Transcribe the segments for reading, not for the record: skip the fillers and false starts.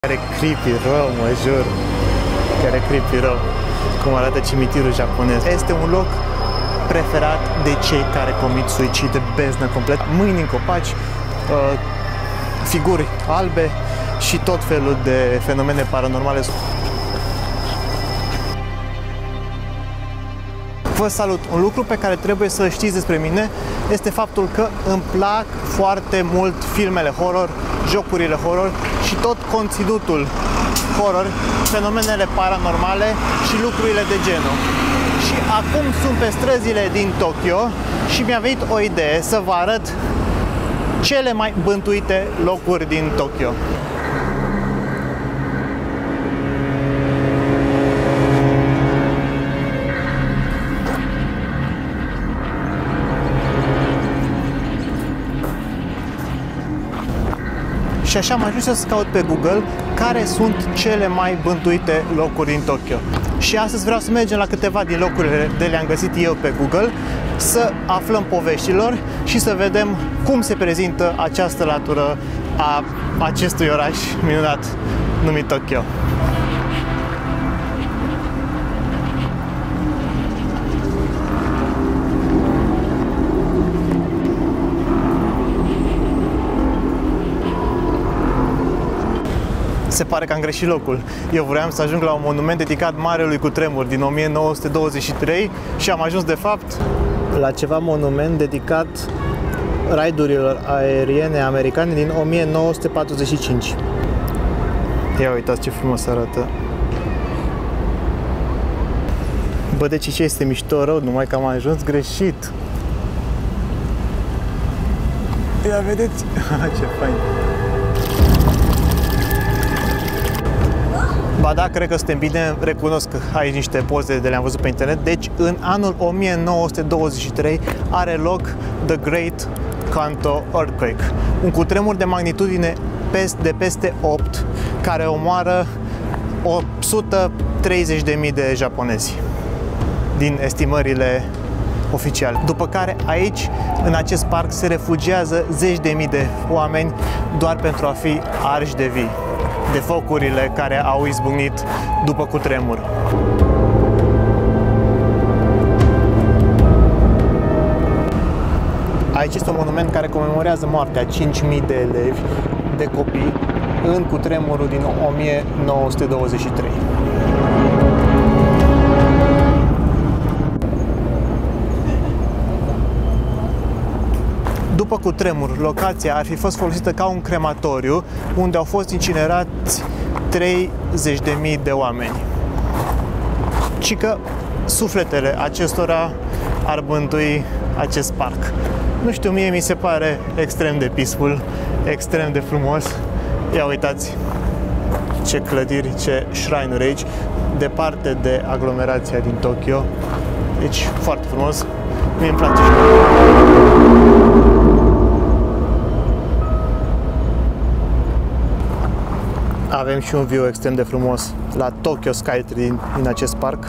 Care creepy rău, mă jur. Care creepy rău. Cum arată cimitirul japonez. Este un loc preferat de cei care comit suicid, de beznă complet. Mâini în copaci, figuri albe și tot felul de fenomene paranormale. Vă salut! Un lucru pe care trebuie să știți despre mine este faptul că îmi plac foarte mult filmele horror, jocurile horror și tot conținutul horror, fenomenele paranormale și lucrurile de genul. Și acum sunt pe străzile din Tokyo și mi-a venit o idee să vă arăt cele mai bântuite locuri din Tokyo. Și așa am ajuns să caut pe Google care sunt cele mai bântuite locuri din Tokyo. Și astăzi vreau să mergem la câteva din locurile de le-am găsit eu pe Google, să aflăm poveștilor și să vedem cum se prezintă această latură a acestui oraș minunat numit Tokyo. Se pare că am greșit locul. Eu vreau să ajung la un monument dedicat Marelui Cutremur din 1923 și am ajuns de fapt la ceva monument dedicat raidurilor aeriene americane din 1945. Ia uitați ce frumos arată. Bă, deci ce este mișto rău, numai că am ajuns greșit. Ia vedeți? Ce fain! Ba da, cred că suntem bine, recunosc că aici niște poze de le-am văzut pe internet. Deci, în anul 1923 are loc The Great Kanto Earthquake, un cutremur de magnitudine de peste 8, care omoară 130.000 de japonezi, din estimările oficiale. După care aici, în acest parc, se refugiază zeci de mii de oameni doar pentru a fi arși de vii de focurile care au izbucnit după cutremur. Aici este un monument care comemorează moartea 5.000 de elevi, de copii, în cutremurul din 1923. După cutremur, locația ar fi fost folosită ca un crematoriu, unde au fost incinerați 30.000 de oameni. Și că sufletele acestora ar bântui acest parc. Nu știu, mie mi se pare extrem de peaceful, extrem de frumos. Ia uitați ce clădiri, ce shrine-uri aici, departe de aglomerația din Tokyo. Deci, foarte frumos. Mie îmi place. Avem și un view extrem de frumos la Tokyo Skytree din acest parc.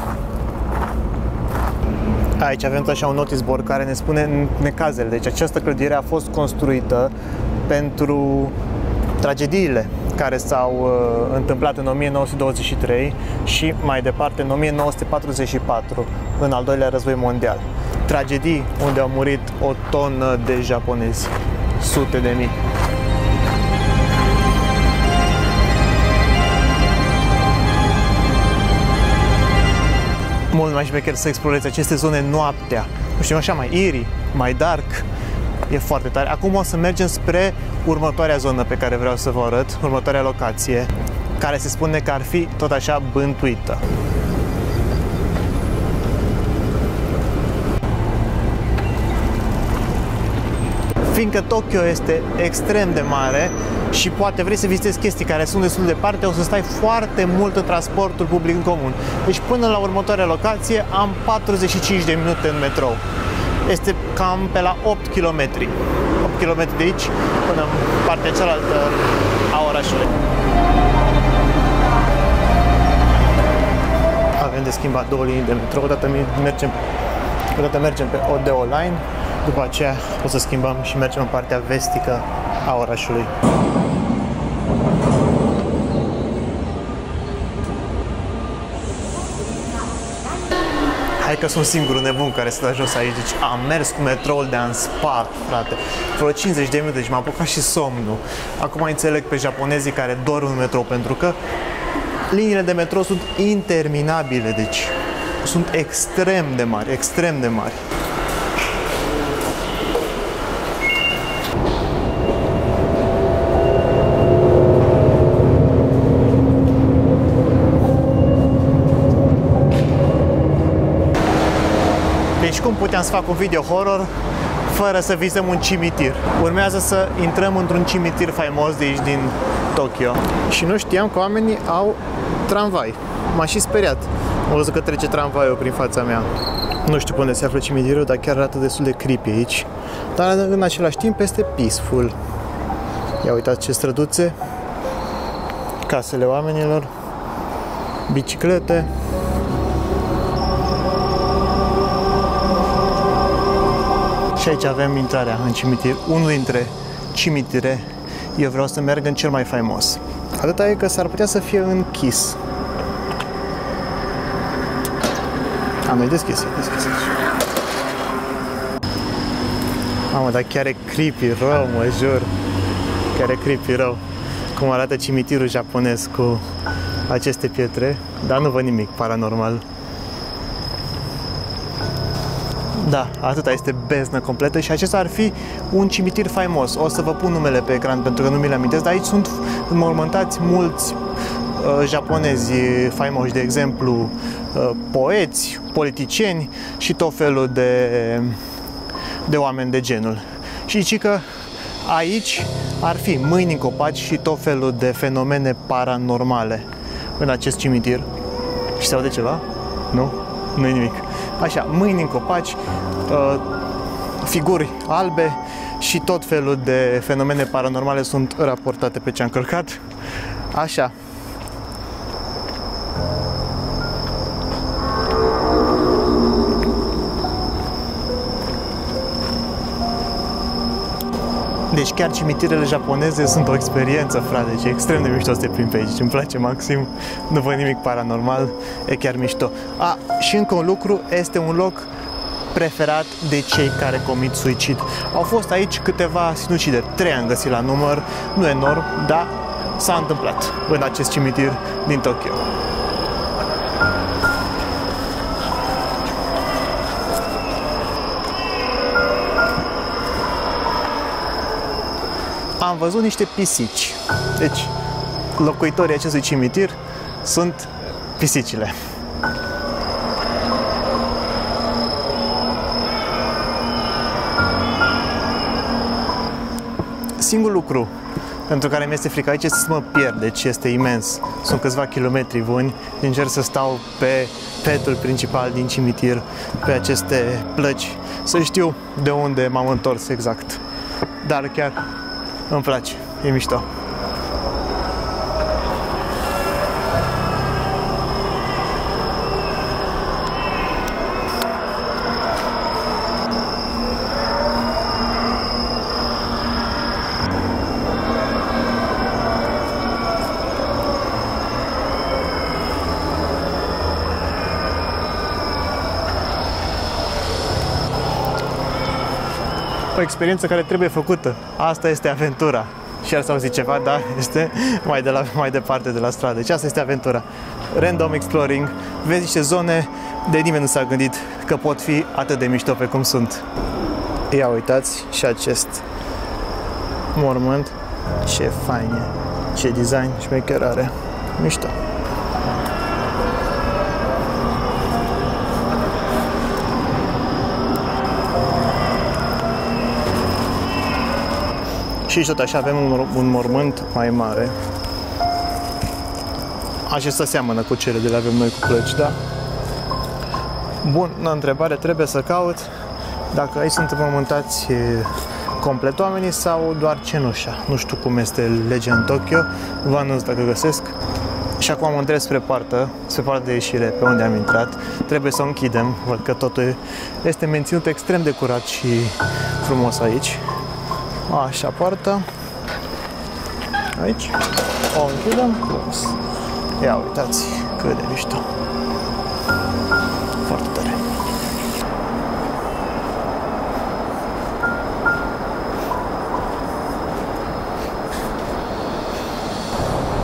Aici avem așa un notice board care ne spune necazele. Deci această clădire a fost construită pentru tragediile care s-au întâmplat în 1923 și mai departe în 1944, în al doilea război mondial. Tragedii unde au murit o tonă de japonezi, sute de mii. Mult mai șmecher să explorezi aceste zone noaptea. Nu știu, așa mai eerie, mai dark. E foarte tare. Acum o să mergem spre următoarea zonă pe care vreau să vă arăt, următoarea locație, care se spune că ar fi tot așa bântuită. Fiindcă Tokyo este extrem de mare și poate vrei să vizitezi chestii care sunt destul de departe, o să stai foarte mult în transportul public în comun. Deci până la următoarea locație am 45 de minute în metrou. Este cam pe la 8 km. 8 km de aici până în partea cealaltă a orașului. Avem de schimbat două linii de metrou. Odată mergem pe Odeo Line, după aceea o să schimbăm și mergem în partea vestică a orașului. Hai că sunt singurul nebun care stă jos aici. Deci am mers cu metroul de-a spart, frate. Vreo 50 de minute, deci m-a apucat și somnul. Acum înțeleg pe japonezii care dorm în metrou, pentru că liniile de metrou sunt interminabile, deci sunt extrem de mari, extrem de mari. Deci cum puteam să fac un video horror fără să vizăm un cimitir? Urmează să intrăm într-un cimitir faimos de aici din Tokyo. Și nu știam că oamenii au tramvai. M-a și speriat. Am văzut că trece tramvaiul prin fața mea. Nu știu pe unde se află cimitirul, dar chiar arată destul de creepy aici. Dar în același timp este peaceful. Ia uitați ce străduțe. Casele oamenilor. Biciclete. Și aici avem intrarea în cimitir. Unul dintre cimitire. Eu vreau să merg în cel mai faimos. Atâta e că s-ar putea să fie închis. Nu-i deschis, e deschis. Mamă, dar chiar e creepy rău, mă jur. Chiar e creepy rău. Cum arată cimitirul japonez cu aceste pietre. Dar nu văd nimic paranormal. Da, atâta este beznă completă și acesta ar fi un cimitir faimos. O să vă pun numele pe ecran pentru că nu mi-l amintesc, dar aici sunt înmormântați mulți japonezi faimoși, de exemplu poeți, politicieni și tot felul de oameni de genul. Și zici că aici ar fi mâini în copaci și tot felul de fenomene paranormale în acest cimitir. Și se aude ceva? Nu? Nu e nimic. Așa, mâini în copaci, figuri albe și tot felul de fenomene paranormale sunt raportate pe ce am călcat. Așa. Deci chiar cimitirele japoneze sunt o experiență, frate, deci e extrem de mișto să te plimbi pe aici, îmi place maxim, nu văd nimic paranormal, e chiar mișto. Și încă un lucru, este un loc preferat de cei care comit suicid. Au fost aici câteva sinucideri, 3 am găsit la număr, nu enorm, dar s-a întâmplat în acest cimitir din Tokyo. Am văzut niște pisici. Deci, locuitorii acestui cimitir sunt pisicile. Singurul lucru pentru care mi este frică aici este să mă pierd, deci este imens. Sunt câțiva kilometri buni, încerc să stau pe petul principal din cimitir, pe aceste plăci, să știu de unde m-am întors exact. Dar chiar îmi place, e mișto. O experiență care trebuie făcută. Asta este aventura. Și ar să auzi ceva, da, este mai departe de la stradă. Deci asta este aventura. Random exploring. Vezi niște zone de nimeni nu s-a gândit că pot fi atât de mișto pe cum sunt. Ia uitați și acest mormânt. Ce fain e. Ce design șmecher are. Mișto. Și tot așa avem un mormânt mai mare. Acesta seamănă cu cele de le avem noi cu plăci, da? Bună întrebare, trebuie să caut dacă aici sunt înmormântați complet oamenii sau doar cenușa. Nu știu cum este legea în Tokyo, vă anunț dacă găsesc. Și acum mă îndrept spre poarta de ieșire, pe unde am intrat. Trebuie să o închidem, văd că totul este menținut extrem de curat și frumos aici. Așa, poarta. Aici. O închidem. Close. Ia uitați cât de mișto. Foarte tare.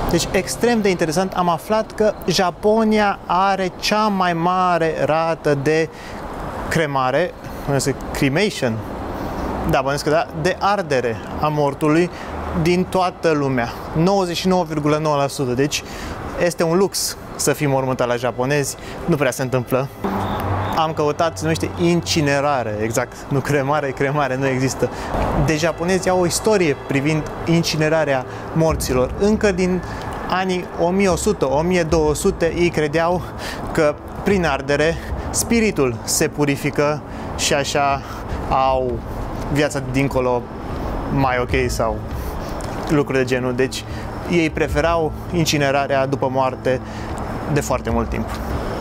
Deci extrem de interesant, am aflat că Japonia are cea mai mare rată de cremare, cremation, da, bănuiesc că da, de ardere a mortului din toată lumea. 99,9%. Deci este un lux să fii mormântat la japonezi, nu prea se întâmplă. Am căutat, se numește incinerare, exact, nu cremare, cremare nu există. De japonezi au o istorie privind incinerarea morților. Încă din anii 1100-1200 ei credeau că prin ardere spiritul se purifică și așa au viața dincolo mai ok sau lucruri de genul. Deci ei preferau incinerarea după moarte de foarte mult timp.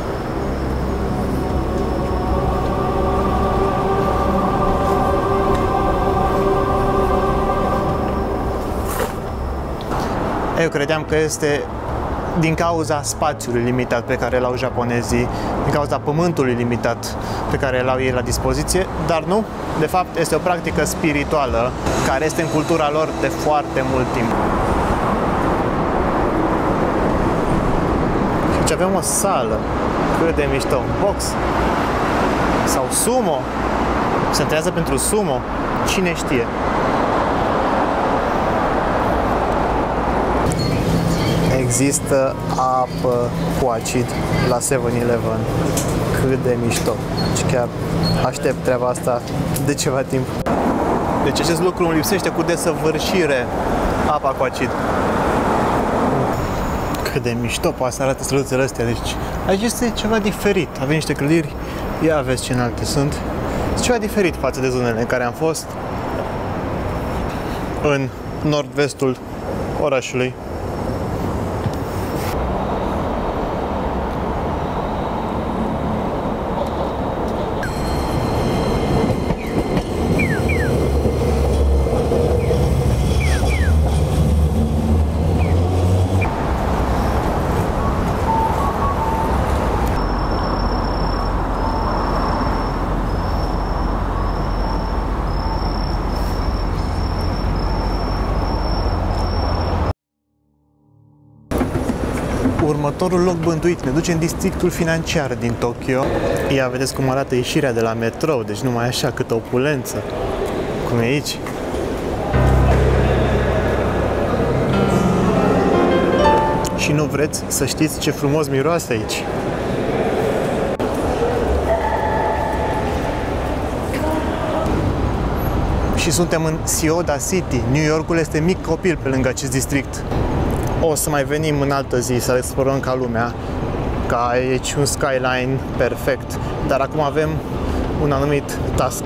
Eu credeam că este din cauza spațiului limitat pe care îl au japonezii, din cauza pământului limitat pe care îl au ei la dispoziție, dar nu, de fapt este o practică spirituală care este în cultura lor de foarte mult timp. Și avem o sală, cât de mișto, box sau sumo, se întrează pentru sumo, cine știe. Există apă cu acid la 7-Eleven. Cât de mișto. Și chiar aștept treaba asta de ceva timp. Deci acest lucru îmi lipsește cu desăvârșire, apa cu acid. Cât de mișto poate să arate străduțele astea. Deci aici este ceva diferit. Avem niște clădiri, ia vezi ce înalte sunt. Este ceva diferit față de zonele în care am fost în nord-vestul orașului. Următorul loc bântuit ne duce în districtul financiar din Tokyo. Ia, vedeți cum arată ieșirea de la metrou, deci numai așa, câtă opulență. Cum e aici. Și nu vreți să știți ce frumos miroase aici. Și suntem în Chiyoda City. New Yorkul este mic copil pe lângă acest district. O să mai venim în altă zi să explorăm ca lumea, ca aici un skyline perfect, dar acum avem un anumit task.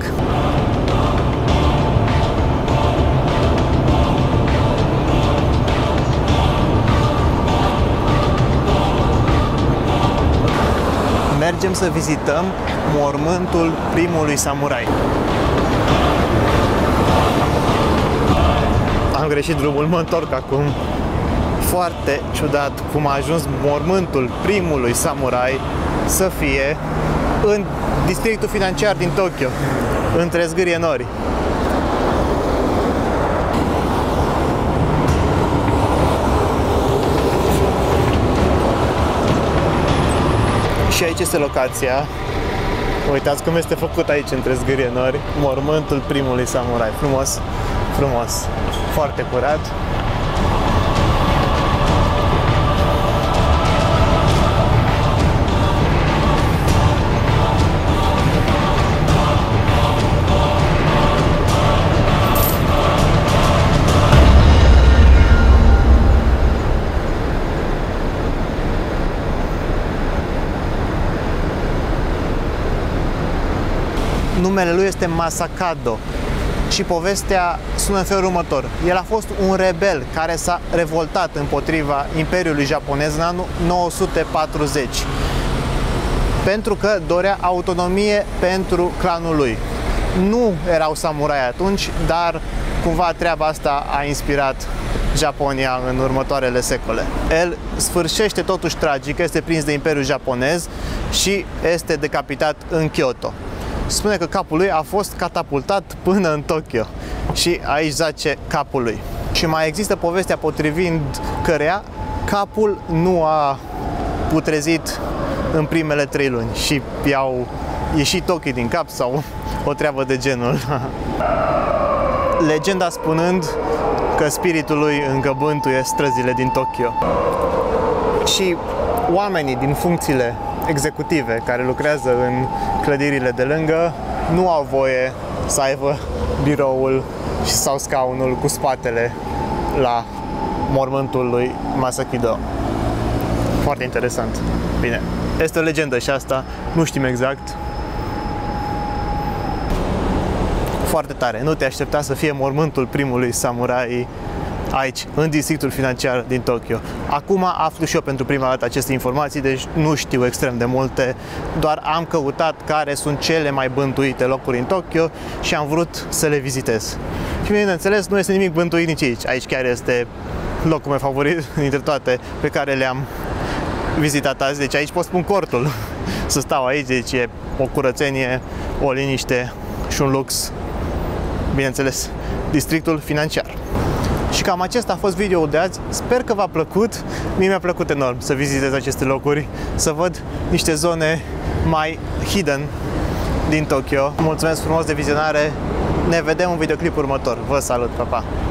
Mergem să vizităm mormântul primului samurai. Am greșit drumul, mă întorc acum. Foarte ciudat cum a ajuns mormântul primului samurai să fie în districtul financiar din Tokyo, între zgârie nori. Și aici este locația. Uitați cum este făcut aici între zgârie nori, mormântul primului samurai. Frumos, frumos, foarte curat. Numele lui este Masakado și povestea sună în felul următor. El a fost un rebel care s-a revoltat împotriva Imperiului Japonez în anul 940 pentru că dorea autonomie pentru clanul lui. Nu erau samurai atunci, dar cumva treaba asta a inspirat Japonia în următoarele secole. El sfârșește totuși tragic, este prins de Imperiul Japonez și este decapitat în Kyoto. Spune că capul lui a fost catapultat până în Tokyo și aici zace capul lui. Și mai există povestea potrivind căreia capul nu a putrezit în primele 3 luni și i-au ieșit ochii din cap sau o treabă de genul. Legenda spunând că spiritul lui încă bântuie străzile din Tokyo. Și oamenii din funcțiile executive care lucrează în clădirile de lângă nu au voie să aibă biroul sau scaunul cu spatele la mormântul lui Masakido. Foarte interesant. Bine, este o legendă și asta, nu știm exact. Foarte tare, nu te aștepta să fie mormântul primului samurai aici, în districtul financiar din Tokyo. Acum aflu și eu pentru prima dată aceste informații, deci nu știu extrem de multe, doar am căutat care sunt cele mai bântuite locuri în Tokyo și am vrut să le vizitez. Și bineînțeles, nu este nimic bântuit nici aici. Aici chiar este locul meu favorit dintre toate pe care le-am vizitat azi. Deci aici pot spun cortul să stau aici, deci e o curățenie, o liniște și un lux. Bineînțeles, districtul financiar. Și cam acesta a fost videoul de azi. Sper că v-a plăcut. Mie mi-a plăcut enorm să vizitez aceste locuri, să văd niște zone mai hidden din Tokyo. Mulțumesc frumos de vizionare. Ne vedem în videoclipul următor. Vă salut, pa, pa!